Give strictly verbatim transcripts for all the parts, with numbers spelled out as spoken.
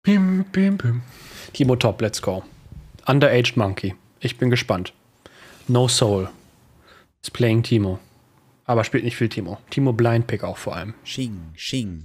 Bim, bim, bim. Timo top, let's go. Underaged Monkey. Ich bin gespannt. No Soul. Ist playing Timo. Aber spielt nicht viel Timo. Timo Blind Pick auch vor allem. Shing, Shing.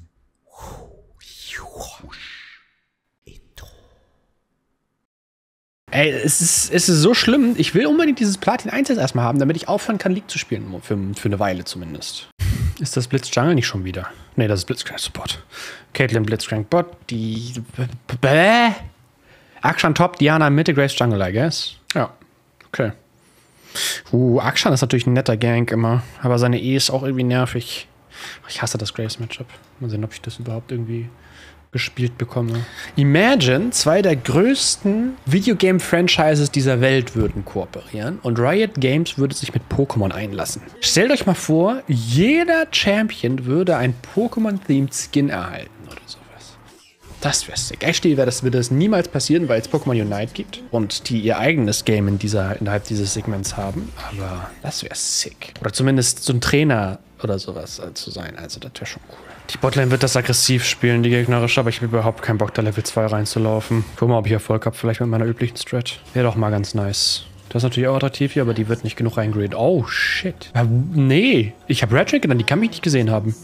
Ey, es ist, es ist so schlimm. Ich will unbedingt dieses Platin eins jetzt erstmal haben, damit ich aufhören kann, League zu spielen. Für, für eine Weile zumindest. Ist das Blitz Jungle nicht schon wieder? Nee, das ist Blitzcrank Support. Caitlyn Blitzcrank Bot. Die. Bäh. Akshan Top, Diana Mitte, Grace Jungle, I guess. Ja. Okay. Uh, Akshan ist natürlich ein netter Gank immer. Aber seine E ist auch irgendwie nervig. Ich hasse das Grace-Matchup. Mal sehen, ob ich das überhaupt irgendwie gespielt bekomme. Imagine, zwei der größten Videogame-Franchises dieser Welt würden kooperieren und Riot Games würde sich mit Pokémon einlassen. Stellt euch mal vor, jeder Champion würde ein Pokémon-themed Skin erhalten oder sowas. Das wäre sick. Actually wäre das, würde das niemals passieren, weil es Pokémon Unite gibt und die ihr eigenes Game in dieser, innerhalb dieses Segments haben. Aber das wäre sick. Oder zumindest so ein Trainer oder sowas äh, zu sein. Also das wäre schon cool. Die Botlane wird das aggressiv spielen, die gegnerische, aber ich habe überhaupt keinen Bock, da Level zwei reinzulaufen. Guck mal, ob ich Erfolg habe, vielleicht mit meiner üblichen Strat. Wäre doch mal ganz nice. Das ist natürlich auch attraktiv hier, aber die wird nicht genug reingradet. Oh, shit. Ja, nee, ich habe Red genannt, die kann mich nicht gesehen haben.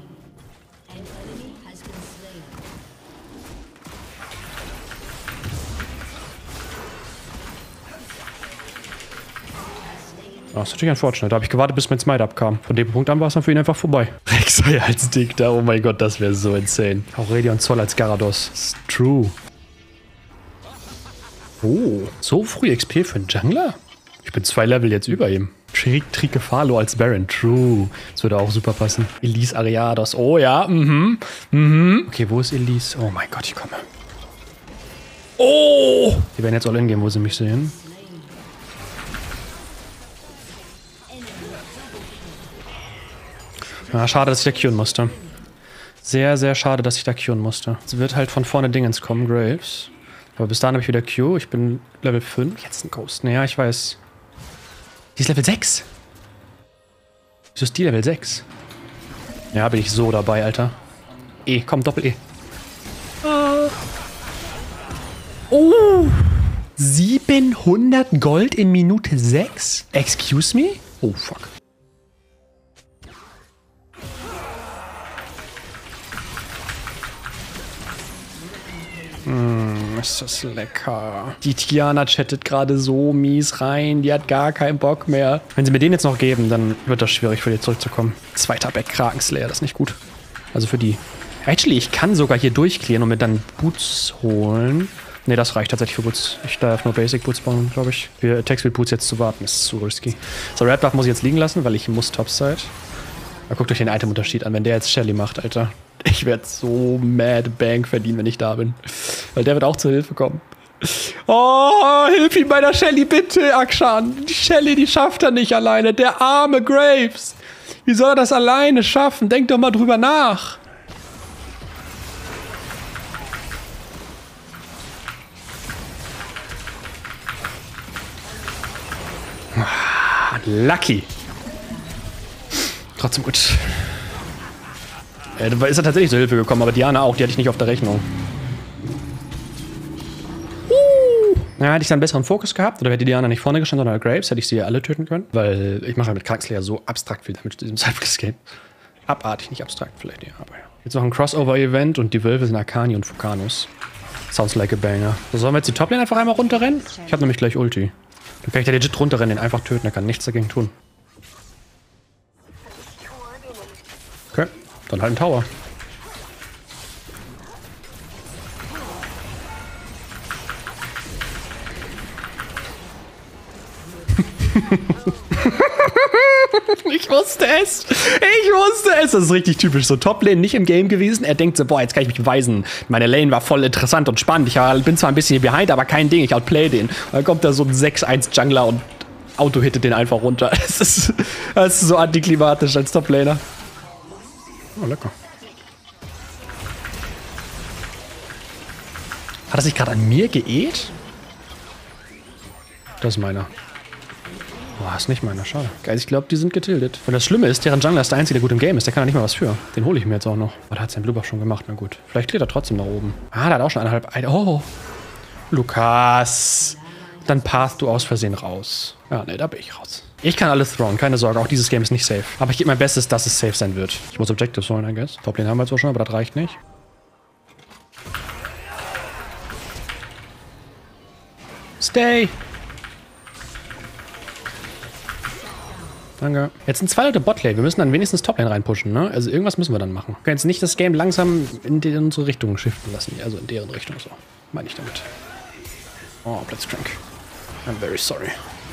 Das ist natürlich ein Fortschritt. Da habe ich gewartet, bis mein Smite abkam. Von dem Punkt an war es dann für ihn einfach vorbei. Rek'Sai als Dick da. Oh mein Gott, das wäre so insane. Aurelion Zoll als Garados. It's true. Oh, so früh X P für einen Jungler? Ich bin zwei Level jetzt über ihm. Trikefalo als Baron. True. Das würde auch super passen. Elise Ariados. Oh ja, mhm. Mhm. Okay, wo ist Elise? Oh mein Gott, ich komme. Oh! Die werden jetzt all in gehen, wo sie mich sehen. Ja, schade, dass ich da queuen musste. Sehr, sehr schade, dass ich da queuen musste. Es wird halt von vorne Dingens kommen, Graves. Aber bis dahin habe ich wieder Q. Ich bin Level fünf. Jetzt ein Ghost. Naja, ich weiß. Die ist Level sechs. Wieso ist die Level sechs? Ja, bin ich so dabei, Alter. E, komm, Doppel-E. Ah. Oh! siebenhundert Gold in Minute sechs? Excuse me? Oh, fuck. Mm, ist das lecker. Die Tiana chattet gerade so mies rein. Die hat gar keinen Bock mehr. Wenn sie mir den jetzt noch geben, dann wird das schwierig für die zurückzukommen. Zweiter Back Krakenslayer, das ist nicht gut. Also für die. Actually, ich kann sogar hier durchklären und mir dann Boots holen. Ne, das reicht tatsächlich für Boots. Ich darf nur Basic Boots bauen, glaube ich. Für Text mit Boots jetzt zu warten, ist zu risky. So, Red Buff muss ich jetzt liegen lassen, weil ich muss Topside. Aber guckt euch den Item-Unterschied an, wenn der jetzt Shelly macht, Alter. Ich werde so mad Bank verdienen, wenn ich da bin. Weil der wird auch zur Hilfe kommen. Oh, hilf ihm bei der Shelly, bitte, Akshan. Die Shelly, die schafft er nicht alleine. Der arme Graves. Wie soll er das alleine schaffen? Denk doch mal drüber nach. Lucky. Trotzdem gut. Äh, da ist er tatsächlich zur Hilfe gekommen, aber Diana auch, die hatte ich nicht auf der Rechnung. Uh. Ja, hätte ich dann einen besseren Fokus gehabt, oder hätte Diana nicht vorne gestanden, sondern Graves, hätte ich sie ja alle töten können. Weil ich mache halt mit Krakenslayer so abstrakt viel damit zu diesem Zeitpunkt des Games. Abartig, nicht abstrakt vielleicht, ja, aber ja. Jetzt noch ein Crossover-Event und die Wölfe sind Akani und Fukanus. Sounds like a banger. So, sollen wir jetzt die Toplane einfach einmal runterrennen? Ich habe nämlich gleich Ulti. Dann kann ich da legit runterrennen, den einfach töten, der kann nichts dagegen tun. Okay, dann halt ein Tower. Ich wusste es. Ich wusste es. Das ist richtig typisch. So Top-Lane nicht im Game gewesen. Er denkt so, boah, jetzt kann ich mich beweisen. Meine Lane war voll interessant und spannend. Ich bin zwar ein bisschen behind, aber kein Ding. Ich outplay den. Und dann kommt da so ein sechs eins Jungler und auto-hittet den einfach runter. Das ist, das ist so antiklimatisch als Top-Laner. Oh, lecker. Hat er sich gerade an mir geäht? Das ist meiner. Boah, ist nicht meiner, schade. Geil, ich glaube, die sind getildet. Und das Schlimme ist, deren Jungler ist der Einzige, der gut im Game ist. Der kann da nicht mal was für. Den hole ich mir jetzt auch noch. Oh, da hat sein Blue Buff schon gemacht. Na gut. Vielleicht klettert er trotzdem nach oben. Ah, der hat auch schon eineinhalb... Oh. Lukas. Dann pathst du aus Versehen raus. Ja, ne, da bin ich raus. Ich kann alles throwen, keine Sorge. Auch dieses Game ist nicht safe. Aber ich gebe mein Bestes, dass es safe sein wird. Ich muss Objectives holen, I guess. Toplane haben wir zwar schon, aber das reicht nicht. Stay! Danke. Jetzt sind zwei Leute Botlane. Wir müssen dann wenigstens Toplane reinpushen, ne? Also irgendwas müssen wir dann machen. Wir können jetzt nicht das Game langsam in, die, in unsere Richtung shiften lassen. Also in deren Richtung so. Meine ich damit. Oh, Blitzcrank. I'm very sorry.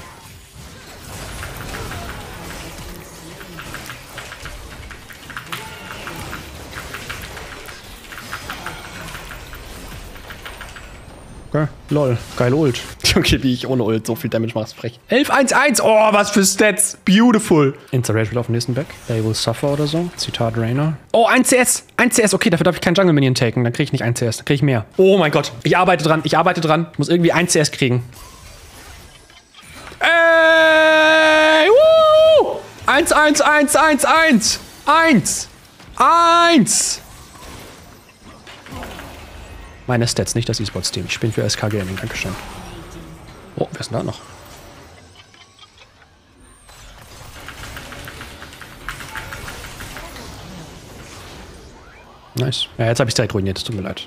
Okay, lol. Geile Ult. Okay, wie ich ohne Ult so viel Damage mache, ist frech. elf eins eins. Oh, was für Stats. Beautiful. Insta-Rage will auf den nächsten Back. They will suffer oder so. Zitat Rainer. Oh, ein C S. ein C S. Okay, dafür darf ich keinen Jungle-Minion taken. Dann kriege ich nicht ein C S. Dann kriege ich mehr. Oh mein Gott. Ich arbeite dran. Ich arbeite dran. Ich muss irgendwie ein C S kriegen. Ey! Woo! eins eins eins eins eins. eins. eins. Meine Stats, nicht das E-Sports-Team. Ich bin für S K Gaming. Dankeschön. Oh, wer ist denn da noch? Nice. Ja, jetzt habe ich direkt ruiniert. Tut mir leid.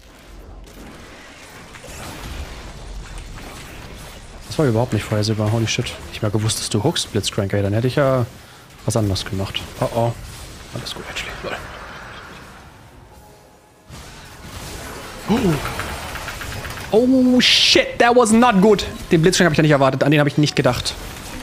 Das war überhaupt nicht vorhersehbar. Holy shit. Ich habe gewusst, dass du hookst, Blitzcrank, ey. Dann hätte ich ja was anderes gemacht. Oh oh. Alles gut, actually. Lol. Oh shit, that was not good. Den Blitzschlag habe ich ja nicht erwartet, an den habe ich nicht gedacht.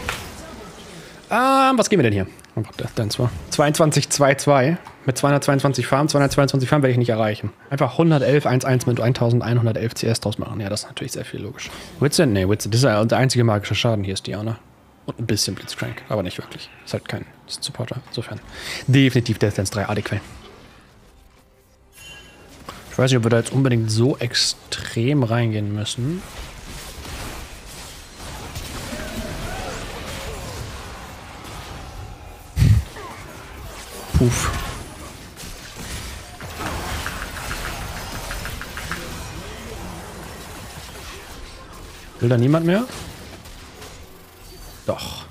Ähm, was gehen wir denn hier? Oh Gott, dann zwar. zweiundzwanzig zwei zwei. Mit zweihundertzweiundzwanzig Farm, zweihundertzweiundzwanzig Farm werde ich nicht erreichen. Einfach hundertelf eins eins mit elfhundertelf C S draus machen. Ja, das ist natürlich sehr viel logisch. Witzend? Nee, Witzend. Das ist ja der einzige magische Schaden. Hier ist Diana. Und ein bisschen Blitzcrank, aber nicht wirklich. Ist halt kein ist ein Supporter. Insofern definitiv Deathlands drei A D-Quellen. Ich weiß nicht, ob wir da jetzt unbedingt so extrem reingehen müssen. Puff. Will da niemand mehr? Doch.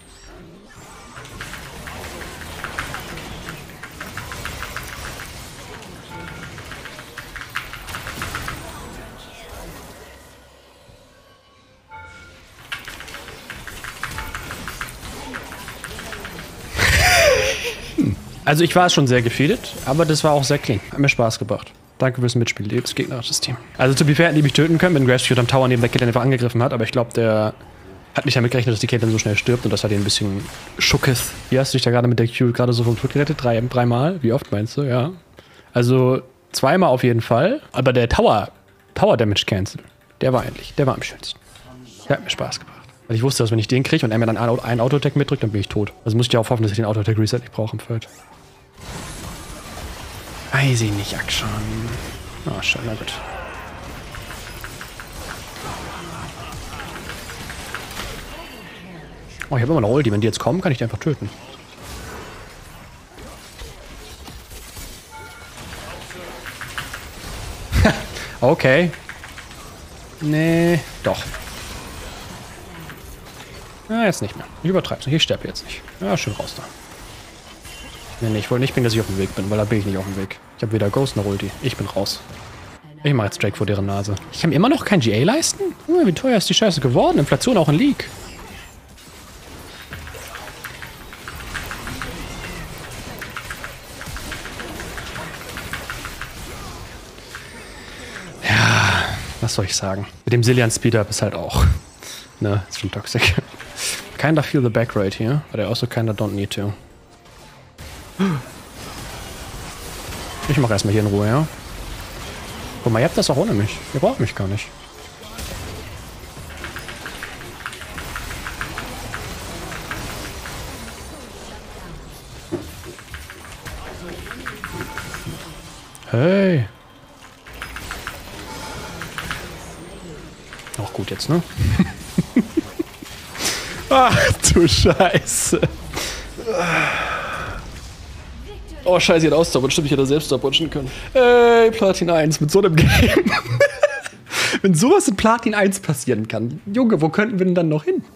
Also ich war schon sehr gefeedet, aber das war auch sehr clean. Hat mir Spaß gebracht. Danke fürs Mitspiel, liebes gegnerisches Team. Also zu be fair, hätten die mich töten können, wenn Grass am Tower neben der Caitlyn einfach angegriffen hat, aber ich glaube, der hat nicht damit gerechnet, dass die Caitlyn so schnell stirbt und das hat ihn ein bisschen schuckes. Wie hast du dich da gerade mit der Q gerade so vom Tod gerettet? Drei, dreimal? Wie oft meinst du? Ja. Also zweimal auf jeden Fall, aber der Tower, Tower Damage Cancel, der war endlich, der war am schönsten. Der hat mir Spaß gebracht. Weil ich wusste, dass wenn ich den kriege und er mir dann einen Auto-Attack mitdrückt, dann bin ich tot. Also muss ich ja auch hoffen, dass ich den Auto-Attack-Reset nicht brauche im Feld. Weiß ich nicht, Action. Oh, schön, na gut. Oh, ich habe immer noch Ulti. Wenn die jetzt kommen, kann ich die einfach töten. Okay. Nee, doch. Ah, jetzt nicht mehr. Ich übertreib's nicht. Ich sterbe jetzt nicht. Ja, schön raus da. Nee, nee, ich wollte nicht bringen, dass ich auf dem Weg bin, weil da bin ich nicht auf dem Weg. Ich habe weder Ghost noch Ulti. Ich bin raus. Ich mache jetzt Drake vor deren Nase. Ich kann mir immer noch kein G A leisten? Oh, wie teuer ist die Scheiße geworden? Inflation auch in League. Ja, was soll ich sagen? Mit dem Zillion Speed-Up ist halt auch. Ne, ist schon toxic. Kinda feel the back right here, but I also kinda don't need to. Ich mache erstmal hier in Ruhe, ja? Guck mal, ihr habt das auch ohne mich. Ihr braucht mich gar nicht. Hey. Auch gut jetzt, ne? Ach du Scheiße. Oh, scheiße, ich hätte ausstoppen. Stimmt, ich hätte selbst stopwatchen können. Ey, Platin eins mit so einem Game. Wenn sowas in Platin eins passieren kann, Junge, wo könnten wir denn dann noch hin?